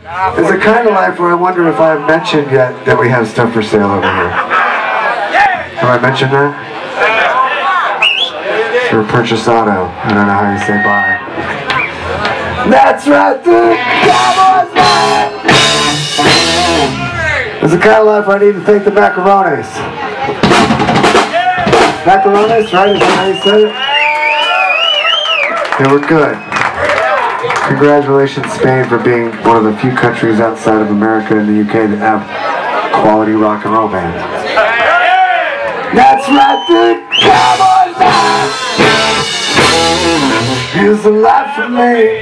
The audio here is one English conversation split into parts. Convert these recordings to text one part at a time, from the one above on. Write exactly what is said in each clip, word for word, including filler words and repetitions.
is a kind of life where I wonder if I've mentioned yet that we have stuff for sale over here. Have I mentioned that? For Purchase Auto. I don't know how you say bye. That's right, dude! Cowboys, man! It's the kind of life where I need to thank the macaronis. Macaronis, right? Is that how you say it? They were good. Congratulations, Spain, for being one of the few countries outside of America and the U K that have quality rock and roll bands. That's right, dude! Cowboys, man! Here's the life for me.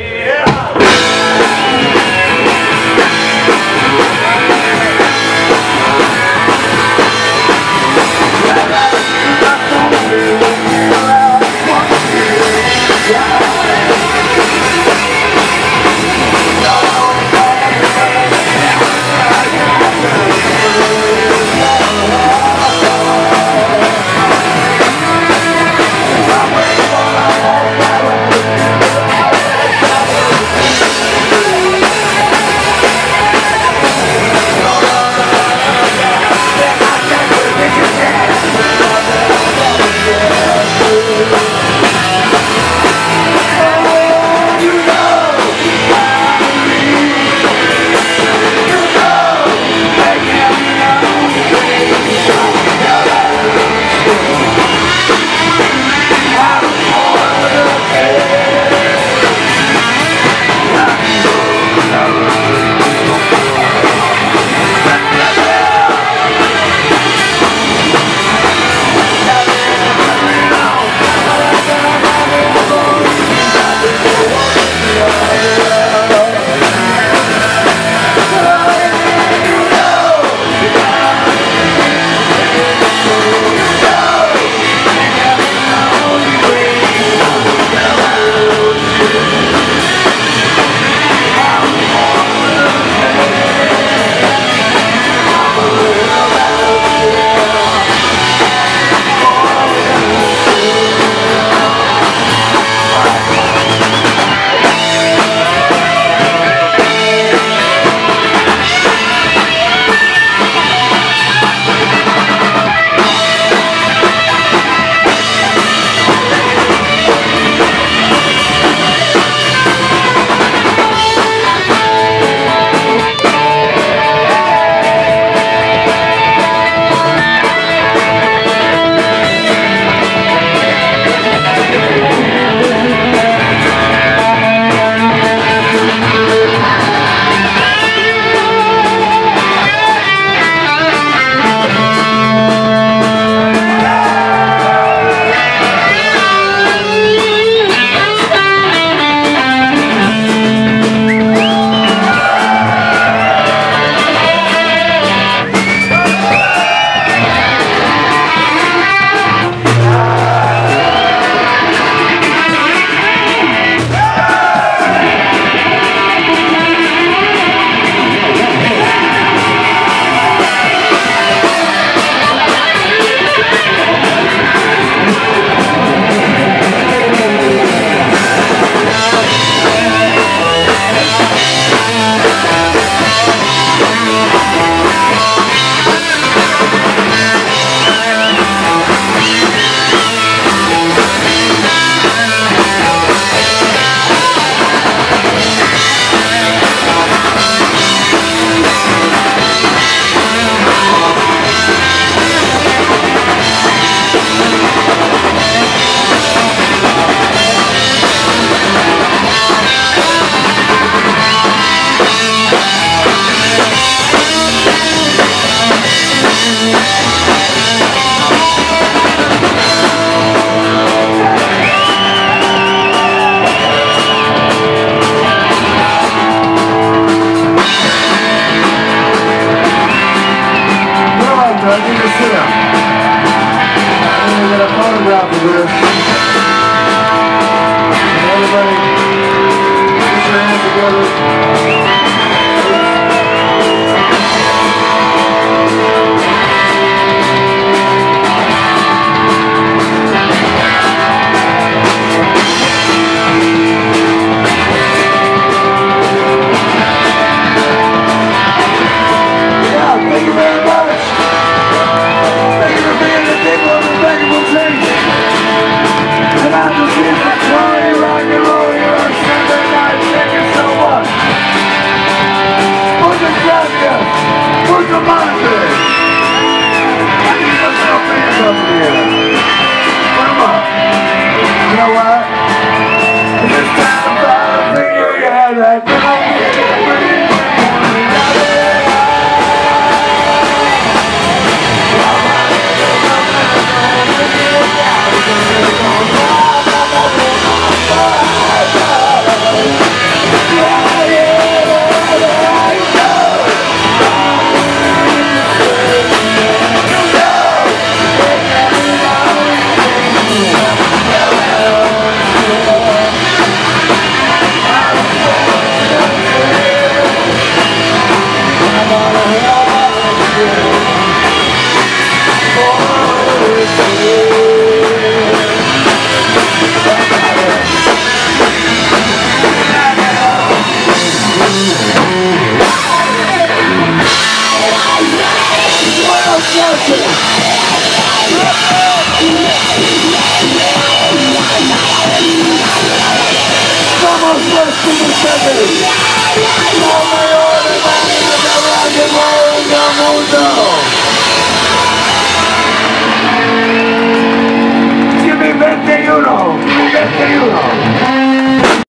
Wrestling is seven. No mayor de rock and roll en el mundo.